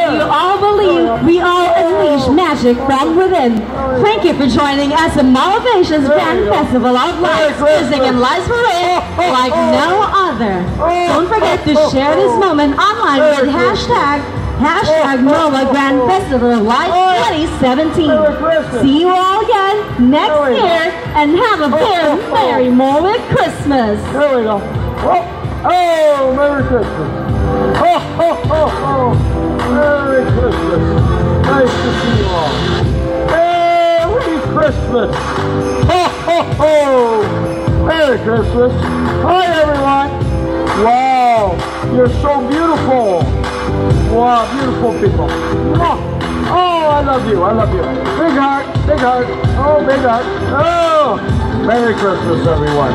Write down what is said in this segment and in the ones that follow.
you all believe we all unleash magic from within. Thank you for joining us in Motivation's Grand Festival of Lights, Music and Lights Parade like no other. Don't forget to share this moment online with hashtag MOA Grand Festival of Lights 2017. See you all again next year and have a very Merry MOA Christmas. There we go. Oh, Merry Christmas. Merry Christmas. Nice to see you all. Merry Christmas. Merry Christmas. Hi, everyone. Wow, you're so beautiful. Wow, beautiful people. Oh, I love you. I love you. Big heart. Big heart. Oh, big heart. Oh, Merry Christmas, everyone.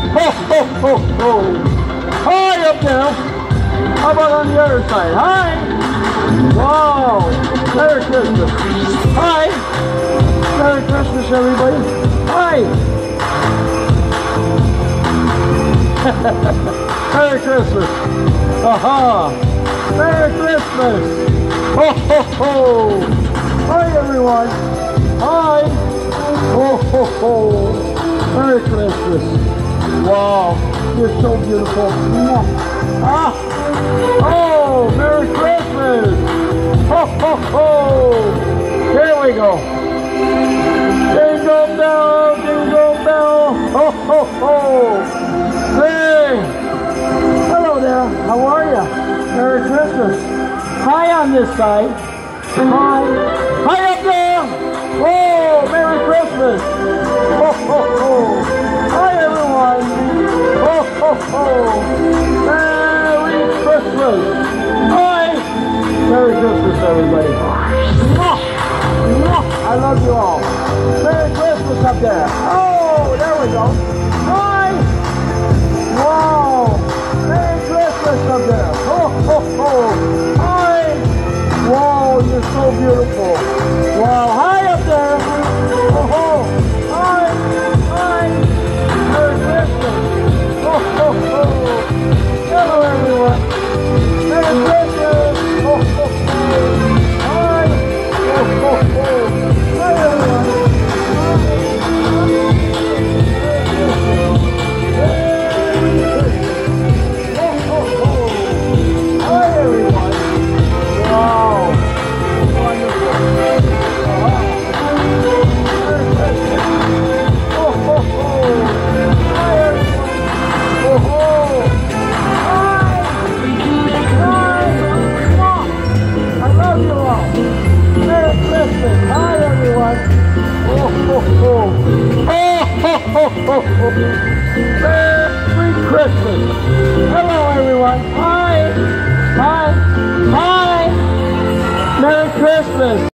Hi up there. How about on the other side? Hi. Wow. Merry Christmas. Hi. Merry Christmas, everybody. Hi. Merry Christmas. Aha. Merry Christmas. Ho, ho, ho. Hi, everyone. Hi. Ho, ho, ho. Merry Christmas. Wow. You're so beautiful. Ah. Oh, Merry Christmas. Ho, ho, ho. Here we go. Jingle bell, jingle bell. Ho, ho, ho. Hey. Hello there. How are you? Merry Christmas. Hi on this side. Hi. Hi up there. Oh, Merry Christmas. Ho, ho, ho. Hi, everyone. Ho, ho, ho. Merry Christmas. Hi. Merry Christmas, everybody. I love you all. Merry Christmas up there. Oh, there we go. Hi. Wow. Merry Christmas up there. Ho, ho, ho. Hi. Wow, you're so beautiful. Wow. Hi up there. Ho, ho. Hi. Hi. Merry Christmas. Ho, ho, ho. Hello, everyone. Merry Christmas. Ho, ho, ho. Hi. Ho, ho, ho. Hi, everyone. Merry Christmas. Hello, everyone. Hi. Hi. Hi. Merry Christmas.